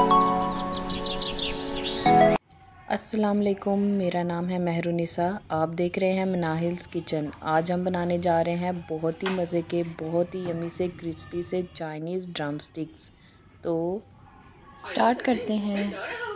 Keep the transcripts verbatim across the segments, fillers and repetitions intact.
अस्सलाम वालेकुम, मेरा नाम है मेहरुनिसा। आप देख रहे हैं मनाहिल्स किचन। आज हम बनाने जा रहे हैं बहुत ही मज़े के, बहुत ही यमी से, क्रिस्पी से चाइनीज़ ड्रम स्टिक्स। तो स्टार्ट करते हैं।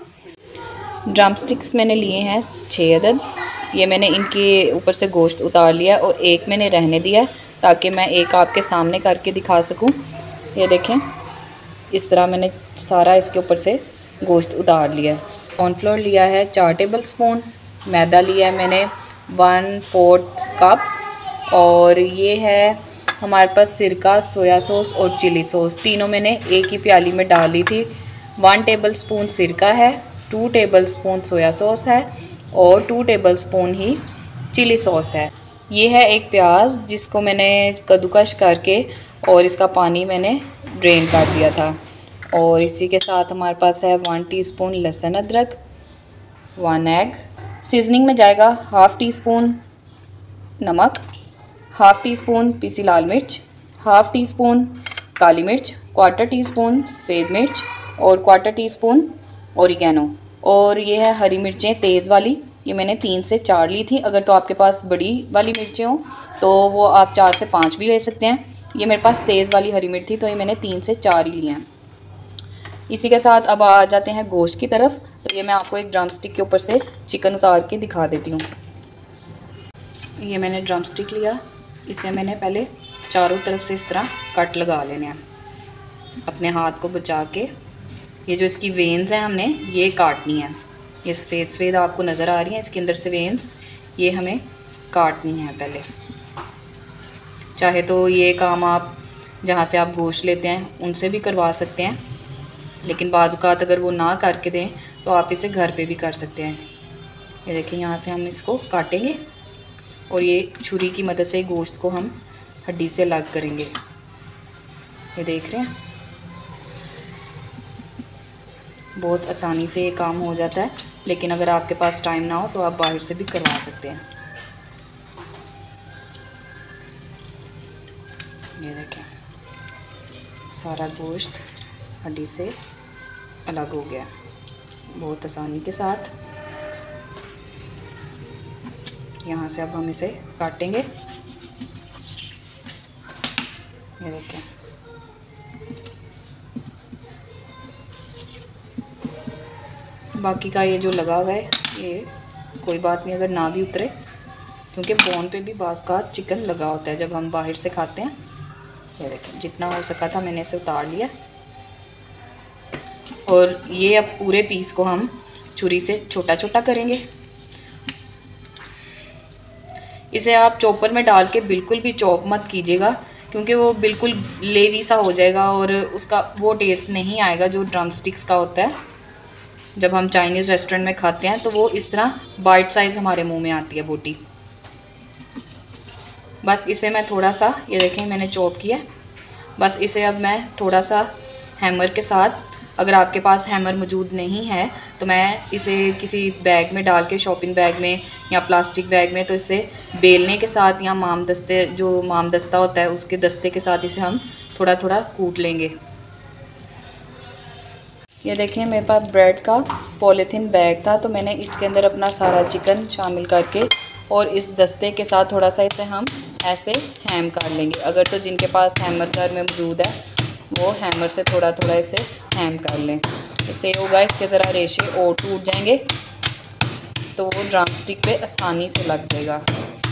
ड्रम स्टिक्स मैंने लिए हैं छः अदद। ये मैंने इनके ऊपर से गोश्त उतार लिया और एक मैंने रहने दिया ताकि मैं एक आपके सामने करके दिखा सकूं। ये देखें, इस तरह मैंने सारा इसके ऊपर से गोश्त उतार लिया। कॉर्नफ्लोर लिया है चार टेबल स्पून, मैदा लिया है मैंने वन फोर्थ कप, और ये है हमारे पास सिरका, सोया सॉस और चिली सॉस, तीनों मैंने एक ही प्याली में डाल ली थी। वन टेबल स्पून सिरका है, two tablespoon soya sauce है और टू टेबल स्पून ही चिली सॉस है। ये है एक प्याज जिसको मैंने कद्दूकश करके और इसका पानी मैंने ड्रेन कर दिया था। और इसी के साथ हमारे पास है वन टीस्पून लहसुन अदरक, वन एग। सीजनिंग में जाएगा हाफ़ टी स्पून नमक, हाफ़ टी स्पून पीसी लाल मिर्च, हाफ़ टी स्पून काली मिर्च, क्वार्टर टी स्पून सफ़ेद मिर्च और क्वार्टर टी स्पून ओरिगेनो। और ये है हरी मिर्चें तेज़ वाली, ये मैंने तीन से चार ली थी। अगर तो आपके पास बड़ी वाली मिर्चें हों तो वो आप चार से पाँच भी ले सकते हैं। ये मेरे पास तेज़ वाली हरी मिर्च थी तो ये मैंने तीन से चार ही लिए हैं। इसी के साथ अब आ जाते हैं गोश्त की तरफ। तो ये मैं आपको एक ड्रम स्टिक के ऊपर से चिकन उतार के दिखा देती हूँ। ये मैंने ड्रम स्टिक लिया, इसे मैंने पहले चारों तरफ से इस तरह कट लगा लेने हैं अपने हाथ को बचा के। ये जो इसकी वेन्स हैं हमने ये काटनी है, ये सफ़ेद सफ़ेद आपको नज़र आ रही हैं इसके अंदर से वेन्स, ये हमें काटनी है पहले। चाहे तो ये काम आप जहाँ से आप गोश्त लेते हैं उनसे भी करवा सकते हैं, लेकिन बाज़ औक़ात अगर वो ना करके दें तो आप इसे घर पे भी कर सकते हैं। ये देखिए, यहाँ से हम इसको काटेंगे और ये छुरी की मदद से गोश्त को हम हड्डी से अलग करेंगे। ये देख रहे हैं, बहुत आसानी से ये काम हो जाता है, लेकिन अगर आपके पास टाइम ना हो तो आप बाहर से भी करवा सकते हैं। ये देखें, सारा गोश्त हड्डी से अलग हो गया बहुत आसानी के साथ। यहाँ से अब हम इसे काटेंगे। ये देखें, बाकी का ये जो लगा हुआ है ये कोई बात नहीं अगर ना भी उतरे, क्योंकि बोन पे भी बाज़ का चिकन लगा होता है जब हम बाहर से खाते हैं। ये देखें, जितना हो सका था मैंने इसे उतार लिया। और ये अब पूरे पीस को हम छुरी से छोटा छोटा करेंगे। इसे आप चॉपर में डाल के बिल्कुल भी चॉप मत कीजिएगा, क्योंकि वो बिल्कुल लेवी सा हो जाएगा और उसका वो टेस्ट नहीं आएगा जो ड्रम स्टिक्स का होता है। जब हम चाइनीज़ रेस्टोरेंट में खाते हैं तो वो इस तरह बाइट साइज़ हमारे मुंह में आती है बोटी। बस इसे मैं थोड़ा सा, ये देखें मैंने चॉप किया, बस इसे अब मैं थोड़ा सा हैमर के साथ, अगर आपके पास हैमर मौजूद नहीं है तो मैं इसे किसी बैग में डाल के, शॉपिंग बैग में या प्लास्टिक बैग में, तो इसे बेलने के साथ या माम दस्ते, जो माम दस्ता होता है उसके दस्ते के साथ इसे हम थोड़ा थोड़ा कूट लेंगे। ये देखें, मेरे पास ब्रेड का पॉलीथीन बैग था तो मैंने इसके अंदर अपना सारा चिकन शामिल करके और इस दस्ते के साथ थोड़ा सा इसे हम ऐसे हैम कर लेंगे। अगर तो जिनके पास हैमर घर में मौजूद है वो हैमर से थोड़ा थोड़ा इसे हैम कर लें। इससे होगा इसके ज़रा रेशे और टूट जाएंगे तो वो ड्रम स्टिक पे आसानी से लग जाएगा।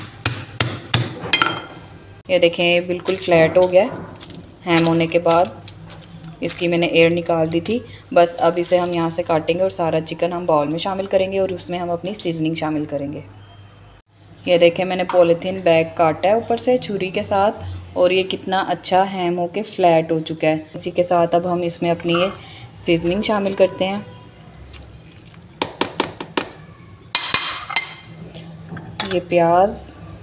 ये देखें, बिल्कुल फ्लैट हो गया हैम होने के बाद। इसकी मैंने एयर निकाल दी थी। बस अब इसे हम यहाँ से काटेंगे और सारा चिकन हम बाउल में शामिल करेंगे और उसमें हम अपनी सीजनिंग शामिल करेंगे। ये देखें, मैंने पॉलीथीन बैग काटा है ऊपर से छुरी के साथ और ये कितना अच्छा हैम होके फ्लैट हो चुका है। इसी के साथ अब हम इसमें अपनी ये सीजनिंग शामिल करते हैं। ये प्याज,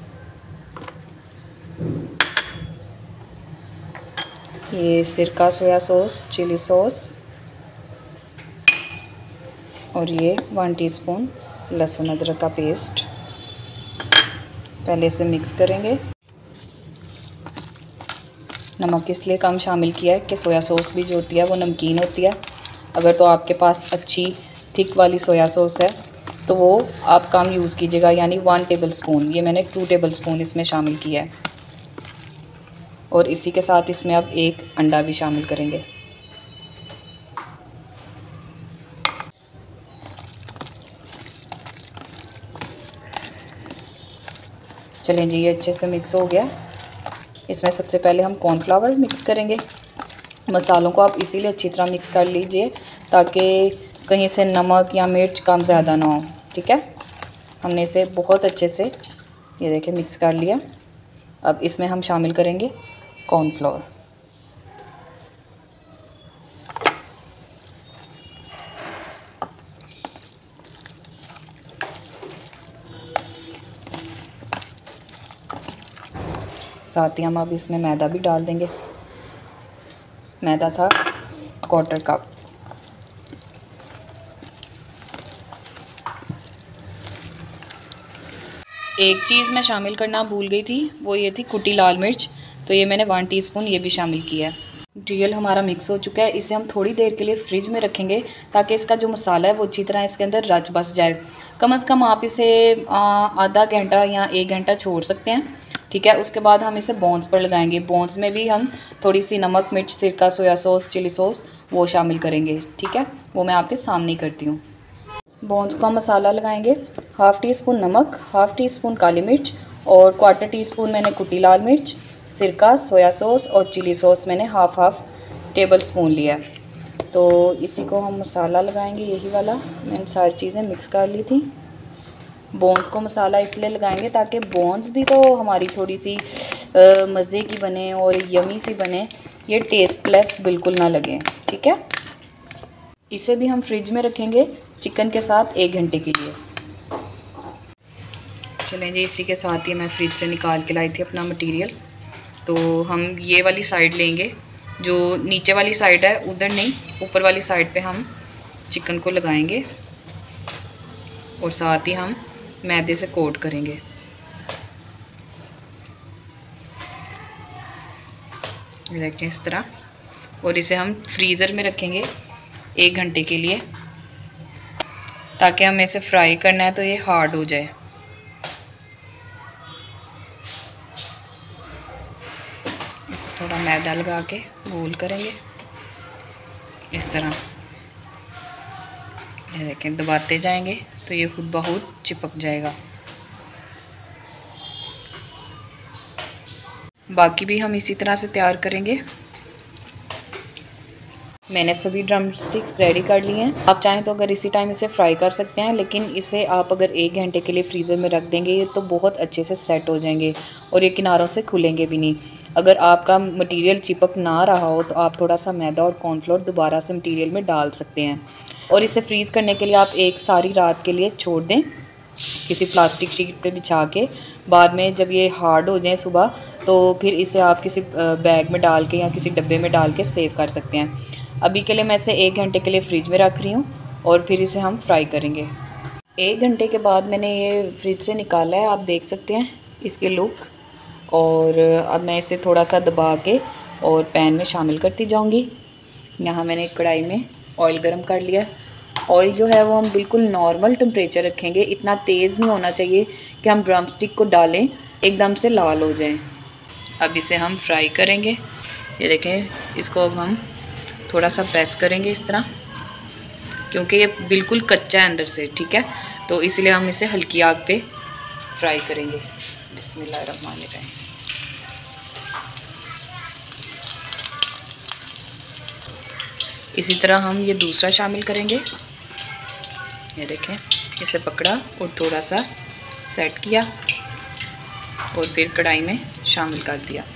ये सिरका, सोया सॉस, चिली सॉस और ये वन टीस्पून लहसुन अदरक का पेस्ट। पहले इसे मिक्स करेंगे। नमक इसलिए कम शामिल किया है कि सोया सॉस भी जो होती है वो नमकीन होती है अगर तो आपके पास अच्छी थिक वाली सोया सॉस है तो वो आप कम यूज़ कीजिएगा, यानी वन टेबल स्पून। ये मैंने टू टेबल स्पून इसमें शामिल किया है। और इसी के साथ इसमें अब एक अंडा भी शामिल करेंगे। चलें जी, ये अच्छे से मिक्स हो गया। इसमें सबसे पहले हम कॉर्नफ्लावर मिक्स करेंगे। मसालों को आप इसीलिए अच्छी तरह मिक्स कर लीजिए ताकि कहीं से नमक या मिर्च कम ज़्यादा ना हो, ठीक है। हमने इसे बहुत अच्छे से, ये देखिए, मिक्स कर लिया। अब इसमें हम शामिल करेंगे कॉर्नफ्लोर। साथ ही हम अब इसमें मैदा भी डाल देंगे। मैदा था क्वार्टर कप। एक चीज़ मैं शामिल करना भूल गई थी, वो ये थी कुटी लाल मिर्च, तो ये मैंने वन टीस्पून ये भी शामिल किया है। मटीरियल हमारा मिक्स हो चुका है। इसे हम थोड़ी देर के लिए फ्रिज में रखेंगे ताकि इसका जो मसाला है वो अच्छी तरह इसके अंदर रच बस जाए। कम से कम आप इसे आधा घंटा या एक घंटा छोड़ सकते हैं, ठीक है। उसके बाद हम इसे बोन्स पर लगाएंगे। बोन्स में भी हम थोड़ी सी नमक, मिर्च, सिरका, सोया सॉस, चिली सॉस वो शामिल करेंगे, ठीक है। वो मैं आपके सामने ही करती हूँ। बोन्स का मसाला लगाएंगे। हाफ़ टी स्पून नमक, हाफ़ टी स्पून काली मिर्च और क्वार्टर टी स्पून मैंने कुटी लाल मिर्च, सिरका, सोया सॉस और चिली सॉस मैंने हाफ़ हाफ़ टेबल स्पून लिया। तो इसी को हम मसाला लगाएंगे, यही वाला। मैंने सारी चीज़ें मिक्स कर ली थी। बोन्स को मसाला इसलिए लगाएंगे ताकि बोन्स भी तो हमारी थोड़ी सी मज़े की बने और यमी सी बने, ये टेस्टलेस बिल्कुल ना लगे, ठीक है। इसे भी हम फ्रिज में रखेंगे चिकन के साथ एक घंटे के लिए। चलें जी, इसी के साथ ही मैं फ्रिज से निकाल के लाई थी अपना मटेरियल। तो हम ये वाली साइड लेंगे, जो नीचे वाली साइड है उधर नहीं, ऊपर वाली साइड पे हम चिकन को लगाएंगे और साथ ही हम मैदे से कोट करेंगे। देखते हैं इस तरह। और इसे हम फ्रीज़र में रखेंगे एक घंटे के लिए ताकि हमें इसे फ्राई करना है तो ये हार्ड हो जाए। थोड़ा मैदा लगा के गोल करेंगे इस तरह। ये देखें, दबाते जाएंगे तो ये खुद ब खुद चिपक जाएगा। बाकी भी हम इसी तरह से तैयार करेंगे। मैंने सभी ड्रम स्टिक्स रेडी कर लिए हैं। आप चाहें तो अगर इसी टाइम इसे फ्राई कर सकते हैं, लेकिन इसे आप अगर एक घंटे के लिए फ्रीज़र में रख देंगे तो बहुत अच्छे से सेट हो जाएंगे और ये किनारों से खुलेंगे भी नहीं। अगर आपका मटेरियल चिपक ना रहा हो तो आप थोड़ा सा मैदा और कॉर्नफ्लोर दोबारा से मटेरियल में डाल सकते हैं। और इसे फ्रीज़ करने के लिए आप एक सारी रात के लिए छोड़ दें किसी प्लास्टिक शीट पे बिछा के। बाद में जब ये हार्ड हो जाए सुबह, तो फिर इसे आप किसी बैग में डाल के या किसी डब्बे में डाल के सेव कर सकते हैं। अभी के लिए मैं इसे एक घंटे के लिए फ्रिज में रख रही हूँ और फिर इसे हम फ्राई करेंगे। एक घंटे के बाद मैंने ये फ्रिज से निकाला है, आप देख सकते हैं इसके लुक। और अब मैं इसे थोड़ा सा दबा के और पैन में शामिल करती जाऊँगी। यहाँ मैंने एक कढ़ाई में ऑयल गरम कर लिया। ऑयल जो है वो हम बिल्कुल नॉर्मल टेम्परेचर रखेंगे, इतना तेज़ नहीं होना चाहिए कि हम ड्रम स्टिक को डालें एकदम से लाल हो जाए। अब इसे हम फ्राई करेंगे। ये देखें, इसको अब हम थोड़ा सा प्रेस करेंगे इस तरह, क्योंकि ये बिल्कुल कच्चा है अंदर से, ठीक है। तो इसलिए हम इसे हल्की आग पे फ्राई करेंगे। बिस्मिल्लाहिर्रहमानिर्रहीम। इसी तरह हम ये दूसरा शामिल करेंगे। ये देखें, इसे पकड़ा और थोड़ा सा सेट किया और फिर कढ़ाई में शामिल कर दिया।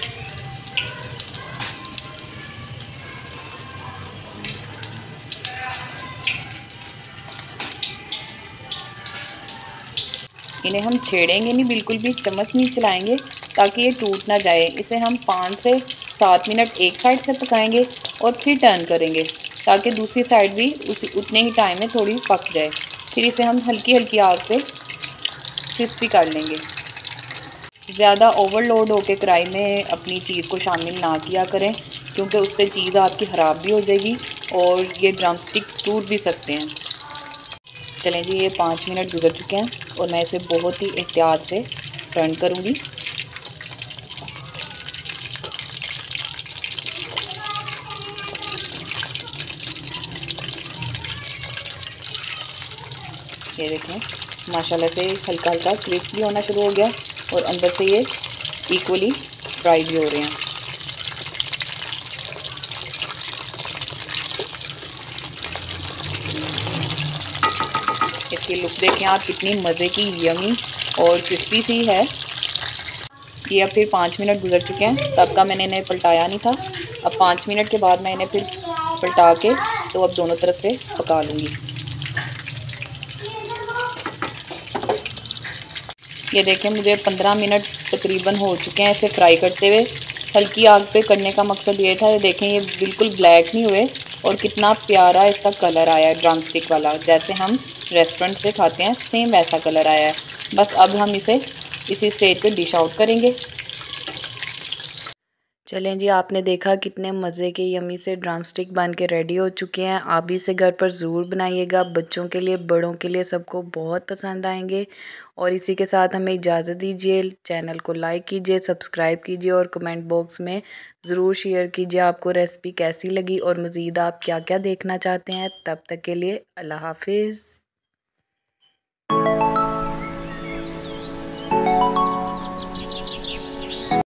इन्हें हम छेड़ेंगे नहीं, बिल्कुल भी चम्मच नहीं चलाएंगे ताकि ये टूट ना जाए। इसे हम पाँच से सात मिनट एक साइड से पकाएंगे और फिर टर्न करेंगे ताकि दूसरी साइड भी उसी उतने ही टाइम में थोड़ी पक जाए। फिर इसे हम हल्की हल्की आग पे क्रिस्पी कर लेंगे। ज़्यादा ओवरलोड होकर कढ़ाई में अपनी चीज़ को शामिल ना किया करें, क्योंकि उससे चीज़ आपकी ख़राब भी हो जाएगी और ये ड्रम स्टिक टूट भी सकते हैं। चलें जी, ये पाँच मिनट गुजर चुके हैं और मैं इसे बहुत ही एहतियात से टर्न करूँगी। ये देखें, माशाल्लाह से हल्का हल्का क्रिस्पी होना शुरू हो गया और अंदर से ये इक्वली फ्राई भी हो रहे हैं। इसकी लुक देखें आप, कितनी मज़े की यमी और क्रिस्पी सी है। ये अब फिर पाँच मिनट गुजर चुके हैं, तब का मैंने इन्हें पलटाया नहीं था। अब पाँच मिनट के बाद मैं इन्हें फिर पलटा के तो अब दोनों तरफ से पका लूँगी। ये देखें, मुझे पंद्रह मिनट तकरीबन हो चुके हैं इसे फ्राई करते हुए। हल्की आग पे करने का मकसद ये था। ये देखें, ये बिल्कुल ब्लैक नहीं हुए और कितना प्यारा इसका कलर आया है, ड्रम स्टिक वाला, जैसे हम रेस्टोरेंट से खाते हैं सेम वैसा कलर आया है। बस अब हम इसे इसी स्टेज पे डिश आउट करेंगे। चलें जी, आपने देखा कितने मज़े के यमी से ड्रम स्टिक बन के रेडी हो चुके हैं। आप भी इसे घर पर ज़रूर बनाइएगा, बच्चों के लिए बड़ों के लिए सबको बहुत पसंद आएंगे। और इसी के साथ हमें इजाज़त दीजिए। चैनल को लाइक कीजिए, सब्सक्राइब कीजिए और कमेंट बॉक्स में ज़रूर शेयर कीजिए आपको रेसिपी कैसी लगी और मज़ीद आप क्या क्या देखना चाहते हैं। तब तक के लिए अल्लाह हाफिज़।